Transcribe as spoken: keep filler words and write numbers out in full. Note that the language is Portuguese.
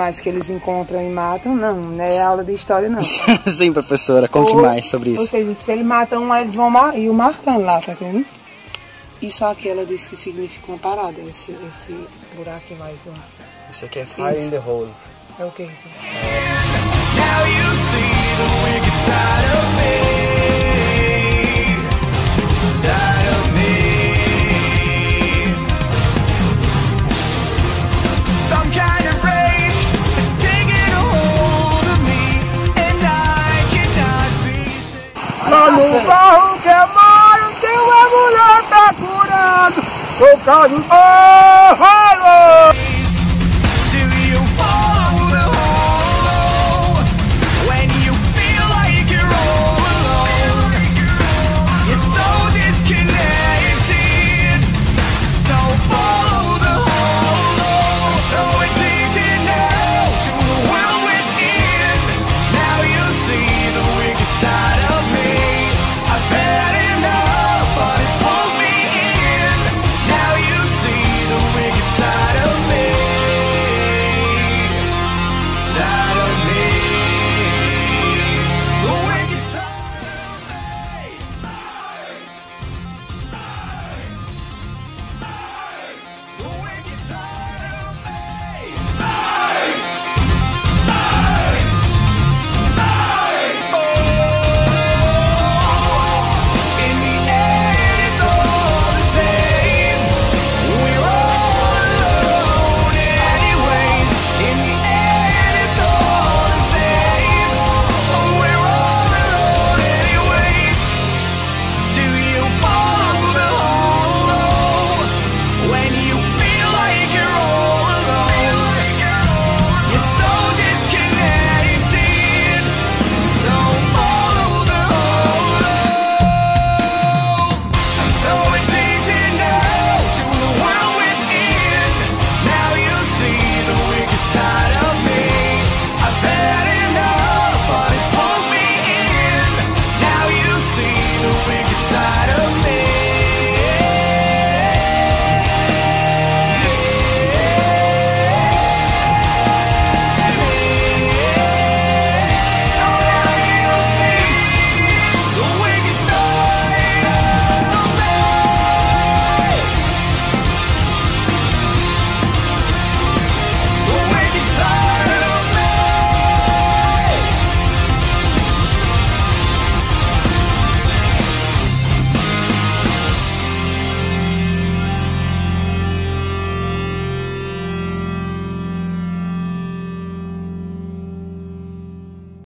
animais que eles encontram e matam, não, não é aula de história, não. Sim, professora, conte ou, mais sobre isso. Ou seja, se ele mata um, eles vão mar ir marcando lá, tá entendendo? Isso aqui ela disse que significa uma parada, esse, esse, esse buraquinho lá. Isso aqui é Fire in the Hole. É o que isso? Now you see the wicked side of me, side of me. Some kind of rage is taking a hold of me, and I cannot be saved. Lá no barro que eu moro, tem uma mulher tá curando, o caso. Oh, oh!